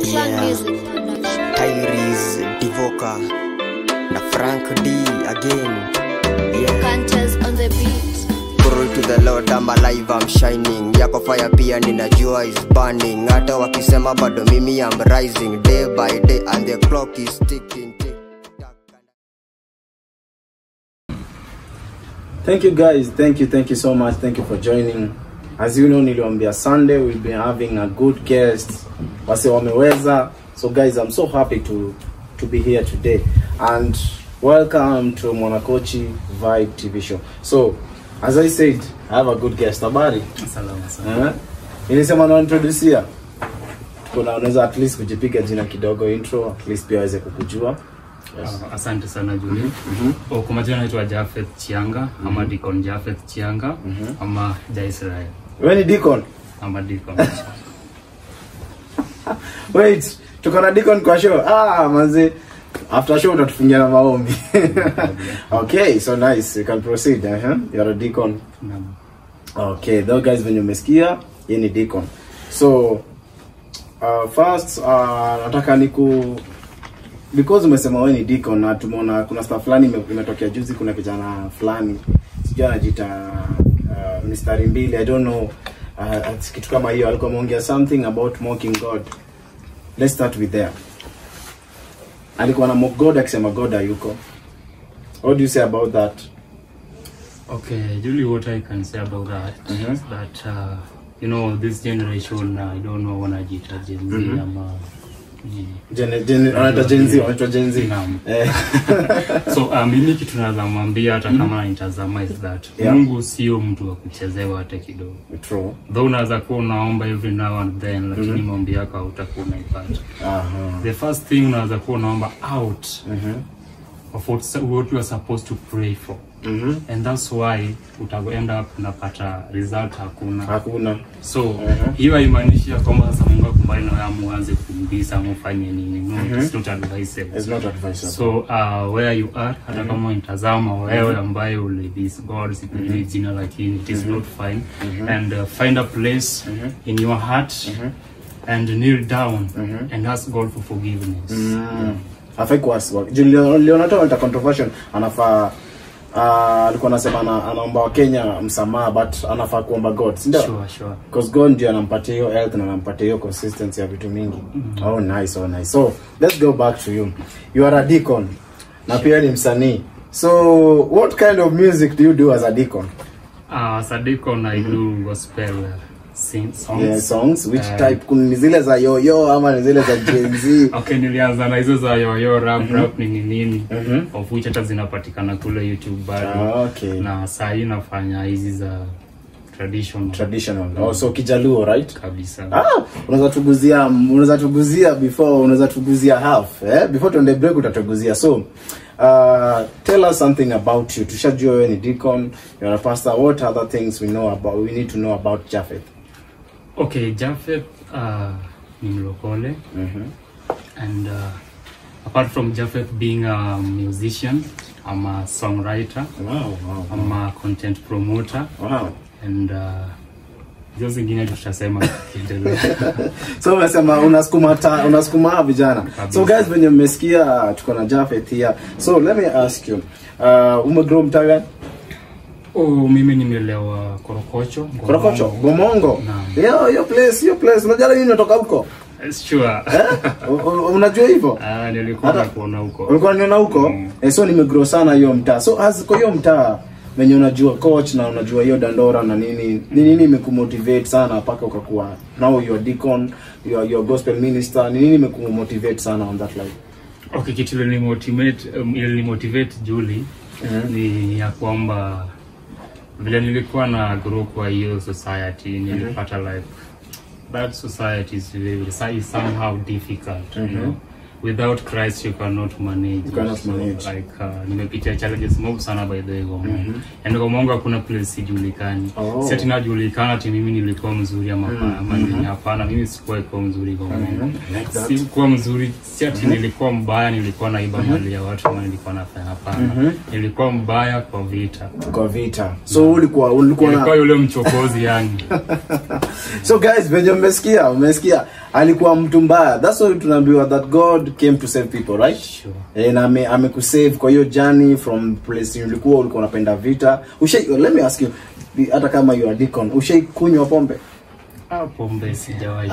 Tyrese Divoka na Frank D again. Cantas on the beat. Glory to the Lord, I'm alive, I'm shining. Yako fire pia ninajua is burning. Hata wakisema bado mimi I'm rising day by day and the clock is ticking. Thank you guys, thank you so much, thank you for joining. As you know, niliwaambia Sunday we'll be having a good guest. Wase wameweza. So guys, I'm so happy to be here today. And welcome to Monakochi Vibe TV show. So, as I said, I have a good guest. Habari? Salama. Nilisema na introduce here. Kuna unaweza at least kujipiga jina kidogo intro, at least pia waweze kukujua. Yes. Asante sana Julie. Kwa majina naitwa Japheth Ja ama Deacon Japheth Ja ama Ja Israel. Wewe ni Deacon? Ama Deacon. Wait, tuko na Deacon kwa show. Manze, after show utatufungia na maombi. Okay, so nice. You can proceed. You're a Deacon. Okay, those guys when you umesikia, yeye ni Deacon. So, first nataka because umesema wewe ni Deacon na tumeona kuna stuff fulani imetokea juzi, kuna kijana fulani sijui anajiita Mr. Mbili, I don't know, kitu kama hiyo alikuwa ameongea something about mocking God. Let's start with there. Alikuwa na mock God akisema God hayuko. What do you say about that? Okay, Julie, what I can say about that is that you know, this generation, I don't know wanajiita Gen Z ama Gen Z. So mimi kitu nazamwambia hata kama nitazama is that Mungu sio mtu wa kuchezewa hata kidogo. True. Though unaweza kuwa unaomba every now and then, lakini maombi yako hautakuwa unaipata. The first thing unaweza kuwa unaomba out of what you are supposed to pray for. And that's why utago end up unapata result hakuna. So hiyo haimaanishi kwamba sasa Mungu akubali na wewe muanze kumbisa mfanye nini. No, it's not advisable. It's not advisable. So where you are, hata kama unatazama wewe ambaye ulibis God sipili jina, lakini it is not fine. And find a place in your heart and kneel down and ask God for forgiveness. Afekwas Leonardo alita controversial anafaa alikuwa anasema anaomba wa Kenya msamaha but anafaa kuomba God, si ndio? Sure. Because God ndiye anampatia hiyo health na anampatia hiyo consistency ya vitu mingi. Oh nice. So let's go back to you. You are a deacon na pia ni msanii. So what kind of music do you do as a deacon? As a deacon I do gospel songs. Yeah, songs. Which type? Kuna zile za yoyo ama zile za Gen Z? Okay, nilianza na hizo za yoyo, rap nini of which hata zinapatikana kule YouTube bado. Okay. Na sasa nafanya hizi za traditional. Also Kijaluo, right? Kabisa. Unaweza tuguzia half, before tuende break utatuguzia. So tell us something about you. Tushajua wewe ni deacon, you're a pastor. What other things we need to know about Japheth? Okay, Japheth ni mlokole. And apart from Japheth being a musician, I'm a songwriter. Wow. I'm a content promoter. Wow. And hizo zingine tutasema kiendelea. So unasema unasukuma vijana. So guys, when you mmesikia tuko na Japheth here. So let me ask you, umegrow mtaani? Mimi nimelelewa Korogocho. Gomongo. Yo place. Unajua nini natoka huko? Sure. Unajua hivyo? Nilikuwa nakuona huko. Ulikuwa unaona huko? So nimegrow sana hiyo mtaa. So as kwa hiyo mtaa wenye unajua coach na unajua hiyo dandora na nini imekumotivate sana mpaka ukakuwa now you are deacon, you are gospel minister, nini imekumotivate sana on that life? Okay, kitu ili motivate Julie ni ya kwamba vile nilikuwa na grow kwa hiyo society, nilipata like that society is somehow difficult, you know. Without Christ you cannot manage. Like nimepitia challenges mob sana by the way. And kwa Mungu hakuna place sijulikani. Si ati najulikana ati mimi nilikuwa mzuri ama hapana, mimi sikuwa mzuri kwa Mungu. Sikuwa mzuri, si ati nilikuwa mbaya, nilikuwa naiba mali ya watu ama nilikuwa nafanya hapana. Nilikuwa mbaya kwa vita. So ulikuwa yule mchokozi yani. So guys, when umesikia alikuwa mtu mbaya. That's why tunaambiwa that God came to save people, right? Sure. Na amekusave kwa hiyo journey from place ulikuwa unapenda vita. Let me ask you, hata kama you are deacon, kunywa pombe? Pombe sijawahi.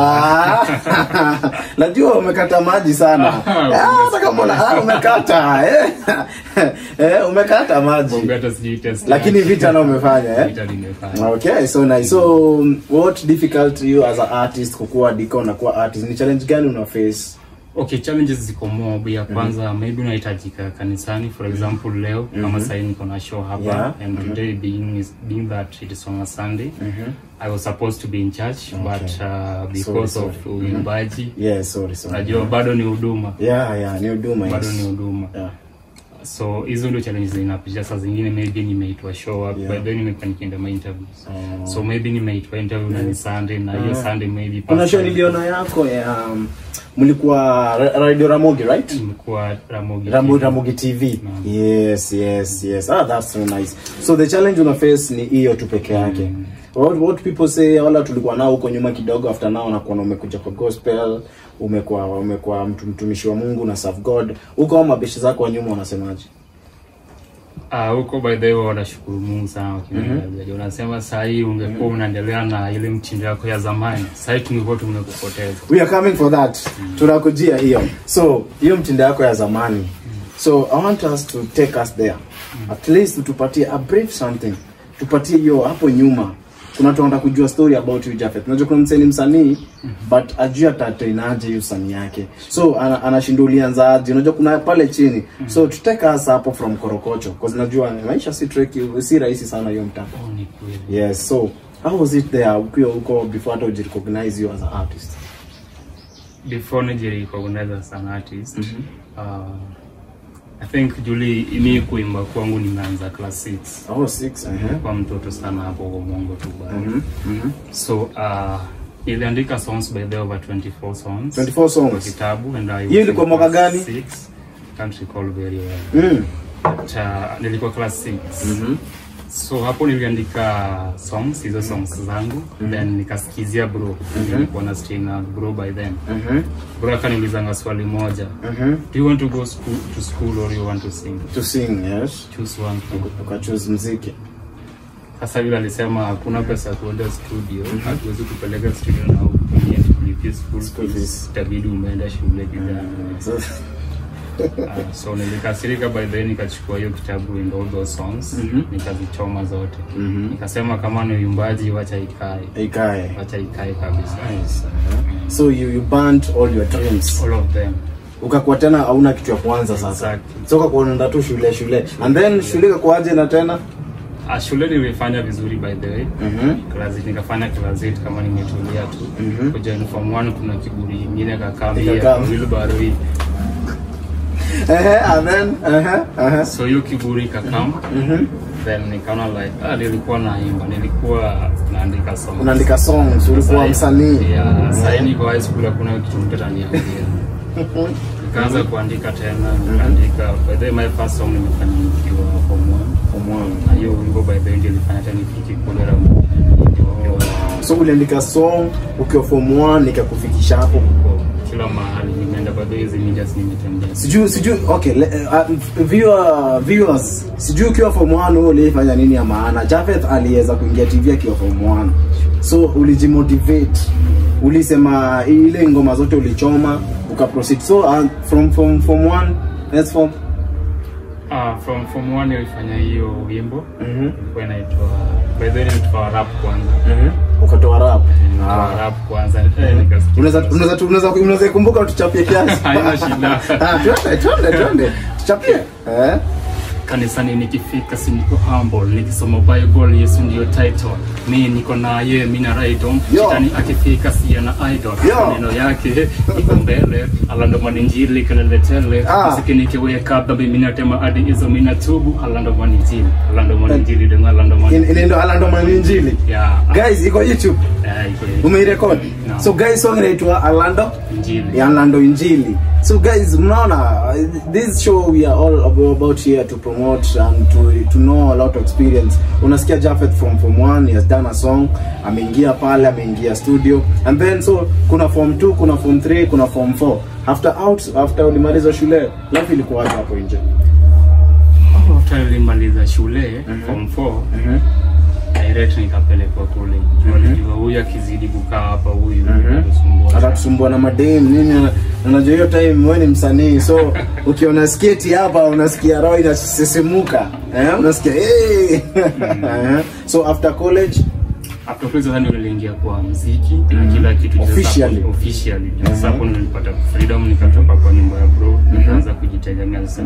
Najua umekata maji sana. Hata kama umekata umekata maji. Pombe hata sijui test. Lakini vita na umefanya Vita nimefanya. Okay, so nice. So what difficult you as an artist kukuwa deacon na kuwa artist? Ni challenge gani una face? Okay, challenges ziko mob. Ya kwanza maybe unahitajika kanisani, for example leo kama sasa niko na show hapa and today being that it is on a Sunday. I was supposed to be in church but because of uimbaji. Sorry. Najua bado ni huduma. Ni huduma. Bado ni huduma. So hizo ndio challenges zinapitia. Saa zingine maybe nimeitwa show up but then nimekuwa nikienda my interviews. So maybe nimeitwa interview na ni Sunday na hiyo Sunday maybe kuna show niliona yako mlikuwa Radio Ramogi, right? Mlikuwa Ramogi TV. Yes. That's so nice. So the challenge una face ni hiyo tu peke yake. What people say, wala tulikuwa nao huko nyuma kidogo, after now unakuwa umekuja kwa gospel, umekuwa mtumishi wa Mungu na serve God. Huko mabishi zako wa nyuma wanasemaje? Huko by the way wanashukuru Mungu sana wakiniambia. Unasema sasa hii ungekuwa unaendelea na ile mtindo yako ya zamani. Sasa tungekuwa tumekupoteza. We are coming for that. Tunakujia hiyo. So, hiyo mtindo yako ya zamani. So, I want us to take us there. At least tupatie a brief something. Tupatie hiyo hapo nyuma. Kuna tunaenda kujua story about you Japheth. Unajua kuna msanii but ajua tatrainaje hiyo sani yake. So anashinda ulianzaje? Unajua kuna pale chini. So to take us hapo from Korogocho because najua maisha si tricky, si rahisi sana hiyo mtaa. Yes, so how was it there ukiwa huko before to recognize you as an artist? Before to recognize as an artist, I think Julie imi kuimba kwangu nimeanza class 6. 6. Kwa mtoto sana hapo kwa Mungu tu bado. So niliandika songs by the over 24 songs. 24 songs. Kwa kitabu and I. Hiyo ilikuwa mwaka gani? 6. Can't recall very well. But nilikuwa class 6. So hapo niliandika songs, hizo songs zangu, then nikasikizia bro. Nilikuwa na stay na bro by then. Bro akaniulizanga swali moja. Do you want to go to school or you want to sing? To sing, yes. Choose one thing. Ukachoose muziki. Sasa vile alisema hakuna pesa kuenda studio, hatuwezi kupeleka studio na kulipia school fees, itabidi umeenda shule kijana. So nilikasirika by then nikachukua hiyo kitabu and all those songs nikazichoma zote. Nikasema kama ni uimbaji wacha ikae. Wacha ikae kabisa. So you burnt all your dreams. All of them. Ukakuwa tena hauna kitu ya kwanza sasa. So ukakuwa unaenda tu shule. And then shule ikakuaje na tena? Shule nilifanya vizuri by the way. Nikafanya class 8 kama nimetulia tu. Kuja form 1 kuna kiburi nyingine kakambia wheelbarrow hii. And then so hiyo kiburi kakam. Then nikaona like nilikuwa nilikuwa naandika songs. Unaandika songs, ulikuwa msanii. Sasa niko high school kuna kitu mtaniambia. Nikaanza kuandika tena, nikaandika by the way my first song nimefanya nikiwa form 1. Na hiyo wimbo by the way nilifanya tena nifike kule Ramogi. So uliandika song ukiwa form 1 nikakufikisha hapo kila mahali nimeenda by the way just nimetembea. Sijui okay, viewers sijui ukiwa form 1 wewe ulifanya nini ya maana? Japheth aliweza kuingia TV akiwa form 1. So ulijimotivate. Ulisema ile ngoma zote ulichoma ukaproceed. So from form 1 let's form from form 1 nilifanya hiyo wimbo. Ilikuwa inaitwa by the way nilitoa rap kwanza. Ukatoa rap. Rap kwanza. Unaweza kumbuka tuchapie kiasi. Haina shida. Twende. Tuchapie. Kanisani nikifika si niko humble, nikisoma Bible Yesu ndio title. Mimi niko na yeye, mimi na right on. Shetani akifika si ana idol. Neno yake iko mbele, alando maninjili kanaletele. Siki nikiweka dhambi mimi natema hadi hizo mimi natubu, alando maninjili. Alando maninjili ndio alando maninjili. Ndio alando maninjili. Yeah. Guys, iko YouTube. Umeirecord. So guys, song inaitwa Orlando Injili. ya Orlando Injili. So guys, mnaona this show we are all about here to promote and to know a lot of experience. Unasikia Japheth from form 1, he has done a song, ameingia pale, ameingia studio, and then so kuna form 2, kuna form 3, kuna form 4. After ulimaliza shule, life ilikuwa hapo nje. After nilimaliza shule form 4 direct nikapelekwa kule. Walijua huyu akizidi kukaa hapa huyu atatusumbua na madem nini, unajua hiyo time wewe ni msanii, so ukiona sketi hapa unasikia roho inasisemuka, unasikia so after college sasa ndio niliingia kwa muziki na kila kitu officially. Sasa hapo nilipata freedom, nikatoka kwa nyumba ya bro, nikaanza kujitegemea sasa.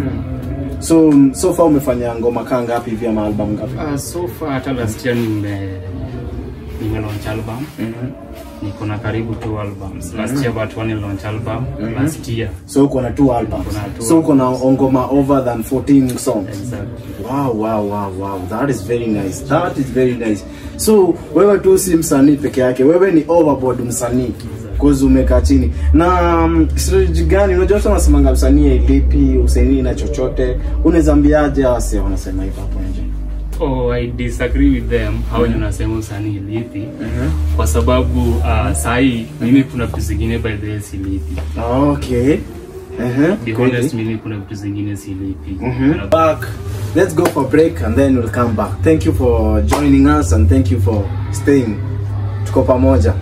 So far umefanya ngoma kanga ngapi hivi ama album ngapi? So far hata last year nime launch album. Niko na karibu 2 albums. Last year but one launch album last year. So uko na 2 albums. So uko na ngoma over than 14 songs. Exactly. Wow. That is very nice. So wewe tu si msanii peke yake. Wewe ni overboard msanii. Cause umekaa chini. Na strategy gani? Unajua sana nasemanga msanii ilipi, usanii na chochote. Unawezambiaje wase wanasema hivyo hapo nje? I disagree with them how unasema usanii ilipi. Kwa sababu sahi mimi kuna vitu zingine by the way silipi. Okay. Be honest, mimi kuna vitu zingine silipi. Back. Let's go for a break and then we'll come back. Thank you for joining us and thank you for staying. Tuko pamoja.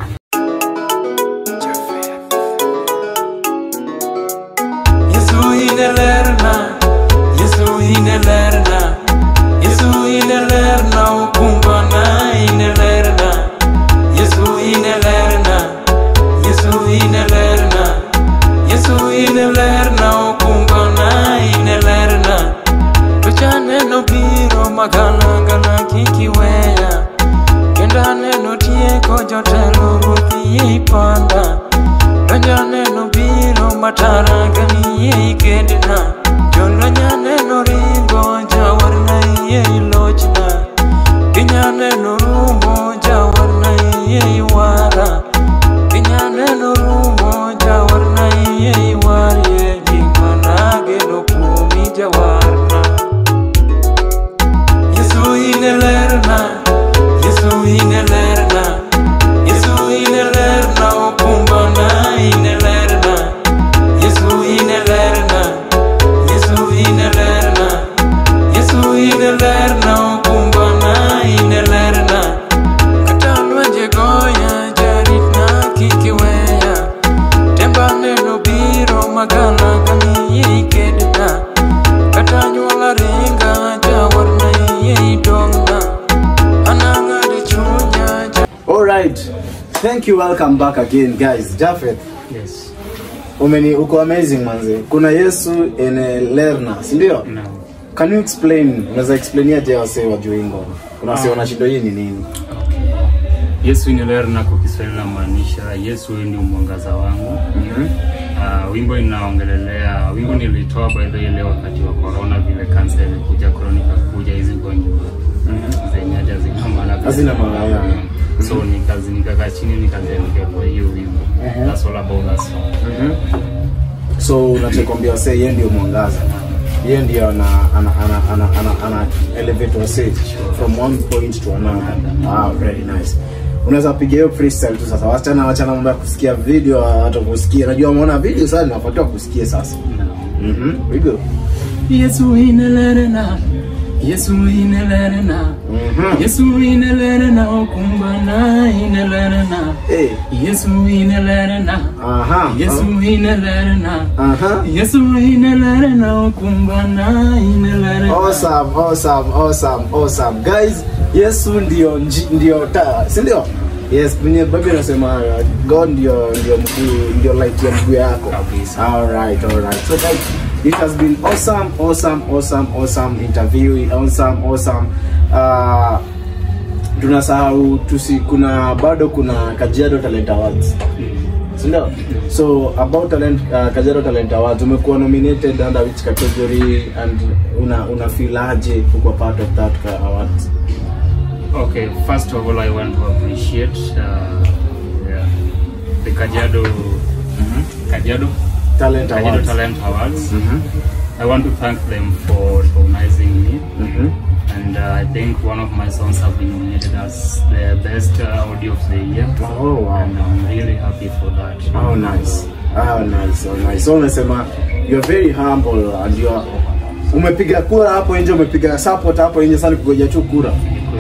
Magana kikiwea kenda neno tieko jotelo ruthi ipanda donja neno biro mataraga ni ikendna jolonya neno ringo jawarna ye lochna kinya neno rumo jawarna ye wara kinya neno rumo jawarna ye wari jingmanage no kumi jawarna Yesu inelerna okumbana inelerna Yesu inelerna okumbana inelerna katalwaje goya jaritna kikiweya temba neno biro magana gani ikedna katanyuala ringa jawarna idongna ananga de chunya. Alright, thank you, welcome back again guys. Japheth, Yes. uko amazing manze. Kuna Yesu inelerna, si ndio? No. Can you explain? Unaweza explainia je wase wajue ngoma? Kuna wase wanashindo hii ni nini? Yesu inelerna kwa Kiswahili inamaanisha Yesu ndio mwangaza wangu. Wimbo inaongelelea, wimbo nilitoa by the way leo wakati wa corona, vile cancer ilikuja, corona ikakuja, hizi gonjwa zenye hazina maana. So nikakaa chini nikaandika kwa hiyo wimbo. That's all about that song. So unachokwambia wase yeye ndio mwangaza. Yeye ndio ana elevate wase from one point to another. Very nice. Unaweza piga hiyo freestyle tu sasa. Wachana mambo ya kusikia video, hata kusikia. Najua umeona video sasa, nafuatilia kusikia sasa. We go. Yesu inelerna, Yesu inelerna, Yesu inelerna okumbana inelerna, Yesu inelerna, Yesu inelerna, Yesu inelerna okumbana inelerna. Awesome guys. Yesu ndio taa, si ndio? Yes, mwenye babi anasema God ndio light ya mguu yako. Alright. So guys, it has been awesome interview, awesome. Tunasahau bado kuna Kajiado Talent Awards. Sindio? So about Kajiado Talent Awards, umekuwa nominated under which category and una feel aje kuwa part of that awards? Okay, first of all I want to appreciate the Kajiado Talent Awards. I want to thank them for recognizing me. And I think one of my songs have been nominated as the best audio of the year. Oh wow! And I'm really happy for that. Oh nice. Oh nice. Oh nice. So unasema you're very humble and you are umepiga kura hapo nje, umepiga support hapo nje sana kugoja tu kura.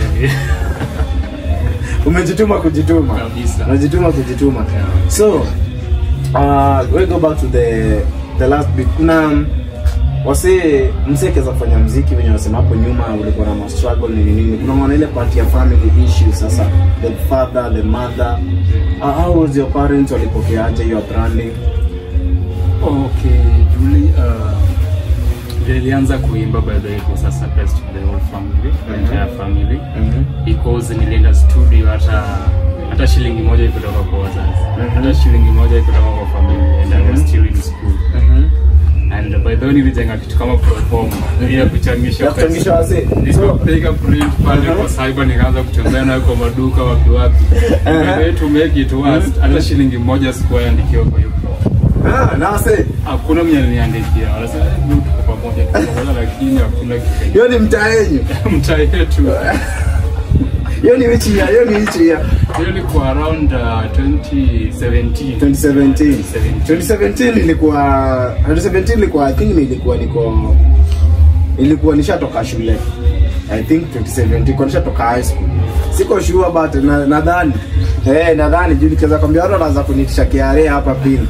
Umejituma kujituma. Kabisa. Umejituma kujituma. So we go back to the last bit. Kuna wase msekeza kufanya muziki wenye wasema hapo nyuma ulikuwa na struggle nini. Kuna maana ile part ya family issues sasa, the father, the mother. How was your parents walipokeaje your branding? Okay, Julie, nilianza kuimba by the way was a surprise to the whole family, the entire family, because nilienda studio hata shilingi moja ikutoka kwa wazazi, hata shilingi moja ikutoka kwa family, and I was still in school. And by the way nilijenga kitu kama platform ya kuchangisha wase. Nilipiga print pale kwa cyber, nikaanza kutembea nayo kwa maduka wapi. To make it worse, hata shilingi moja sikuwa andikiwa kwa hiyo. Na wase hakuna mwenye aliniandikia. Wanasema tuko pamoja lakini hakuna kitu. Hiyo ni mtaa yenu. Mtaa yetu. Hiyo ni which year? Hiyo ilikuwa around 2017. 2017 ilikuwa I think ilikuwa nishatoka shule. I think 2017 kwa nishatoka high school. Siko sure but nadhani juu nikiweza kwambia watu wanaanza kunitisha kiare hapa pili.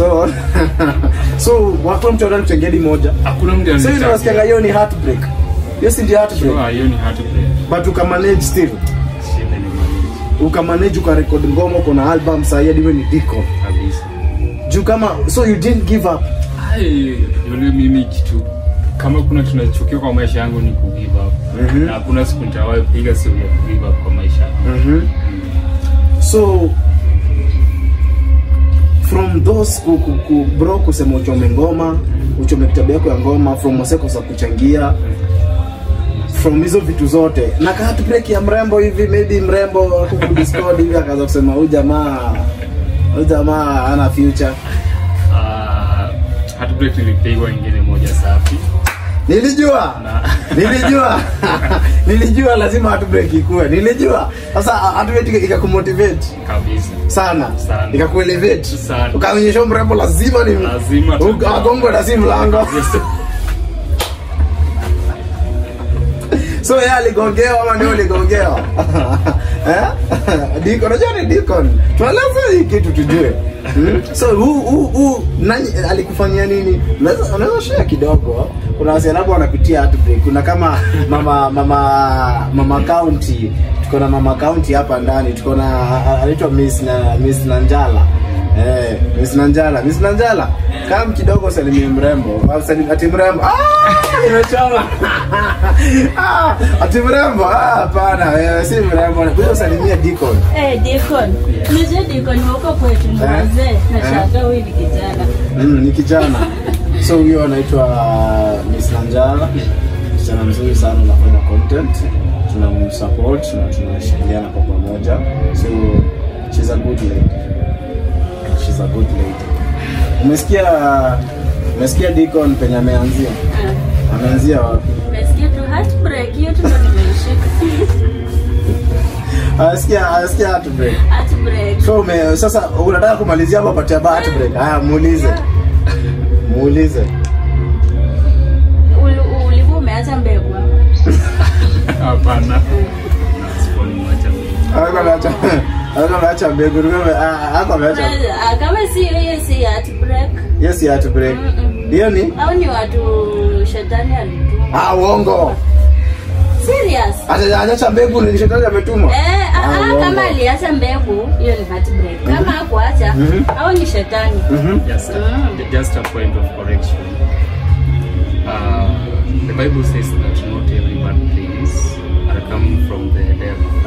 So watu mtu wanataka kutengedi moja. Hakuna mtu anataka. Sasa unasikia hiyo ni heartbreak. Yes ndio heartbreak. Hiyo ni heartbreak. But ukamanage still. Ukamanage ukarecord ngoma, kuna album sasa hadi wewe ni diko kabisa. Juu kama so you didn't give up. Yule mimi kitu kama kuna tunachukia kwa maisha yangu ni ku give up. Na hakuna siku nitawahi piga simu ya ku give up kwa maisha yangu. So from those bro kusema uchome ngoma, uchome kitabu yako ya ngoma, from moseko za kuchangia, from hizo vitu zote na heartbreak ya mrembo hivi, maybe mrembo huko Discord hivi akaanza kusema huyu jamaa ana future. Heartbreak nilipigwa nyingine moja safi. Nilijua lazima heartbreak ikue. Sasa heartbreak ikakumotivate kabisa sana. Ikakuelevate sana. Ukaonyesha mrembo lazima ugongo na si mlango. So yeye aligongewa ama ndio aligongewa? Dikon, unajua ni Dikon. Tueleze hii kitu tujue. So nani alikufanyia nini? Unaweza share kidogo. Kuna wasichana hapo wanapitia heartbreak. Kuna kama mama county. Tuko na mama county hapa ndani. Tuko na anaitwa Miss Nanjala. Miss Nanjala. Kama kidogo salimie mrembo. Ati mrembo. Nimechoma. Ati mrembo. Hapana, si mrembo. Kwa salimia Dikon. Dikon. Nije Dikon huko kwetu ni wazee. Nashaka huyu ni kijana. Ni kijana. So huyo anaitwa Miss Nanjala. Kijana mzuri sana, anafanya content. Tunamsupport na tunashirikiana kwa pamoja. So she's a good lady. Umesikia Dikon penye ameanzia? Ameanzia wapi? Umesikia tu heartbreak, hiyo tu ndio nimeishika. Asikia heartbreak. So sasa unataka kumalizia hapa pati ya heartbreak. Haya muulize. Ulikuwa umeacha mbegu hapa? Hapana. Acha mbegu. Kama si heartbreak. Yes, heartbreak. Hiyo ni? Au ni watu shetani alituma? Uongo. Serious? Acha mbegu ni shetani ametuma. Kama aliacha mbegu, hiyo ni heartbreak. Kama hakuacha, au ni shetani. Yes, just a point of correction. The Bible says that not every bad things are coming from the devil.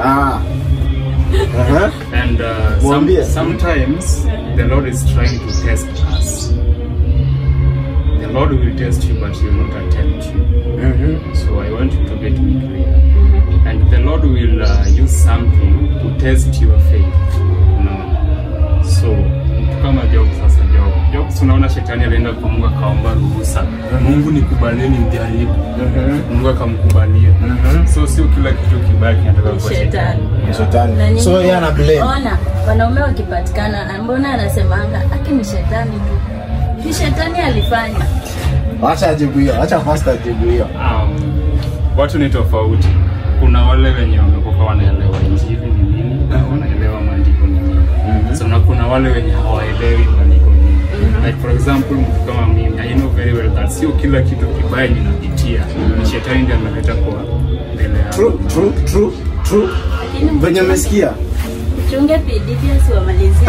And sometimes the Lord is trying to test us. The Lord will test you, but He will not attempt you. So I want you to get me clear. And the Lord will use something to test your faith. So kama Job sasa. Job tunaona shetani alienda kwa Mungu akaomba ruhusa. Mungu nikubaleni mjaribu. Mungu akamkubalia. So sio kila kitu kibaya kinataka kwa shetani. So yeye ana blame. Ona, wanaume wakipatikana, mbona anasemanga akini shetani tu. Ni shetani alifanya. Acha ajibu hiyo, acha pastor ajibu hiyo. Watu ni tofauti. Kuna wale wenye wamekuwa wanaelewa injili ni nini na wanaelewa maandiko ni nini. So na kuna wale wenye hawaelewi maandiko ni nini. Like for example, mtu kama mimi, I know very well that sio kila kitu kibaya ninapitia. Shetani ndiye ameleta kwa mbele yangu. True. Venye umesikia? Chunge PDD asiwamalizie.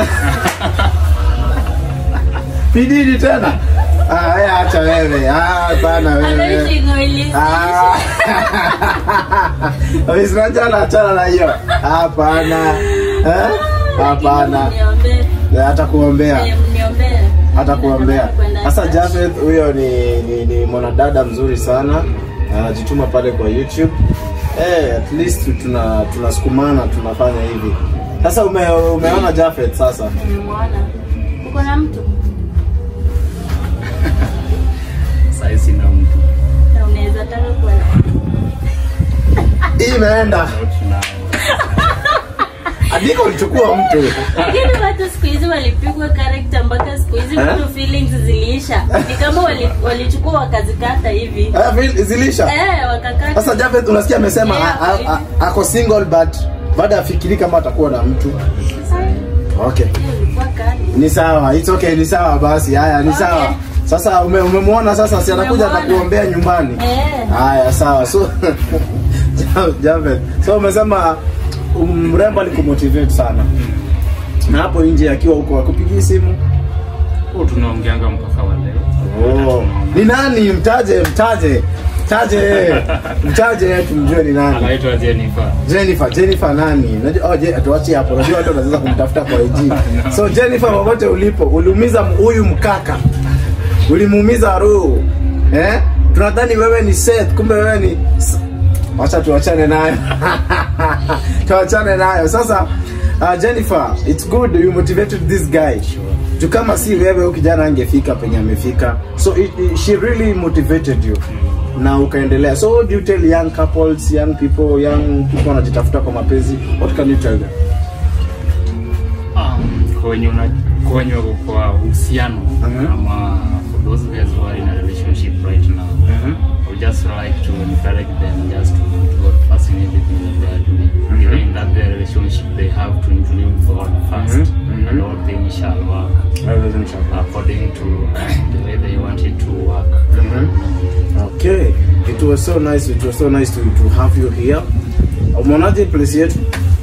PDD tena? Acha wewe. Bana wewe. Usijana na hiyo. Hapana. Hapana. Atakuombea. Atakuombea. Sasa Japheth huyo ni mwanadada mzuri sana. Anajituma pale kwa YouTube. At least tunasukumana tunafanya hivi. Sasa umeona Japheth sasa? Nimeona. Uko na mtu? Sasa sina mtu. Na unaweza taka kuwa na. Imeenda. Adiko ulichukua mtu. Lakini watu siku hizi walipigwa character mpaka siku hizi mtu feelings ziliisha. Ni kama walichukua wakazikata hivi. Zilisha? Wakakata. Sasa Japheth unasikia amesema ako single but baada afikiri kama atakuwa na mtu. Okay. Ni sawa, it's okay, ni sawa basi. Haya, ni sawa. Sasa umemwona sasa si anakuja atakuombea nyumbani. Haya, sawa. So Japheth, so umesema mrembo alikumotivate sana. Na hapo nje akiwa huko akupigia simu. Tunaongeanga mpaka wa leo. Ni nani? Mtaje tumjue ni nani. Anaitwa Jennifer nani? Unajua tuache hapo. Unajua watu wanaweza kumtafuta kwa IG. So Jennifer popote ulipo, uliumiza huyu mkaka. Ulimuumiza roho. Tunadhani wewe ni Seth, kumbe wewe ni acha tuachane nayo. Sasa Jennifer, it's good you motivated this guy. Tu kama si wewe huyu kijana angefika penye amefika. So she really motivated you. Na ukaendelea. So what do you tell young couples, young people wanajitafuta kwa mapenzi? What can you tell them? Kwenye kwa uhusiano ama for those guys who are in a relationship right now, I would just like to encourage them just to God first in everything that they are doing. Even in that their relationship, they have to include God first, and all things shall work according to the way they want it to work. Okay, it was so nice to have you here. Umeonaje place yetu?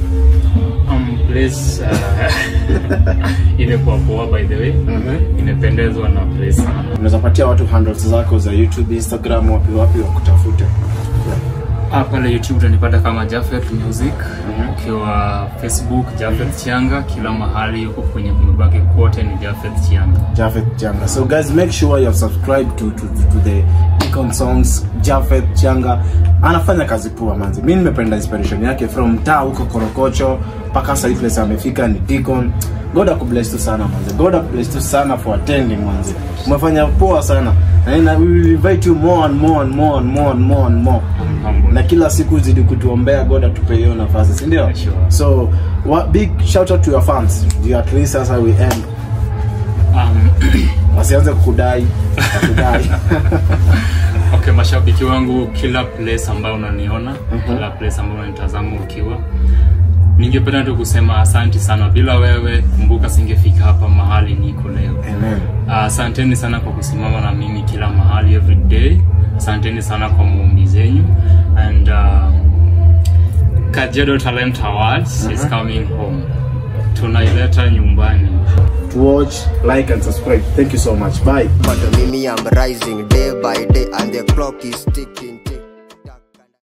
Place imekuwa poa by the way. Imependezwa na place. Unaweza patia watu handles zako za YouTube, Instagram, wapi wakutafute? Pale YouTube utanipata kama Japheth Music. Ukiwa Facebook Japheth Changa, kila mahali huko kwenye kumebaki kote ni Japheth Changa. So guys, make sure you have subscribed to the Deacon songs. Japheth Changa anafanya kazi poa manzi. Mimi nimependa inspiration yake from mtaa huko Korogocho mpaka sasa hivi place amefika ni Deacon. God akubless tu sana manzi. God akubless tu sana for attending manzi. Umefanya poa sana. And we will invite you more and more. Na kila siku zidi kutuombea God atupe hiyo nafasi, si ndio? So big shout out to your fans. You at least as we end. Wasianze kukudai. Okay, mashabiki wangu kila place ambayo unaniona, kila place ambayo unanitazama ukiwa, ningependa tu kusema asante sana. Bila wewe kumbuka singefika hapa mahali niko leo. Amen. Asanteni sana kwa kusimama na mimi kila mahali every day. Asanteni sana kwa maombi zenyu. And Kajedo Talent Awards is coming home. Tunaileta nyumbani. To watch, like and subscribe. Thank you so much. Bye. But mimi I'm rising day by day and the clock is ticking.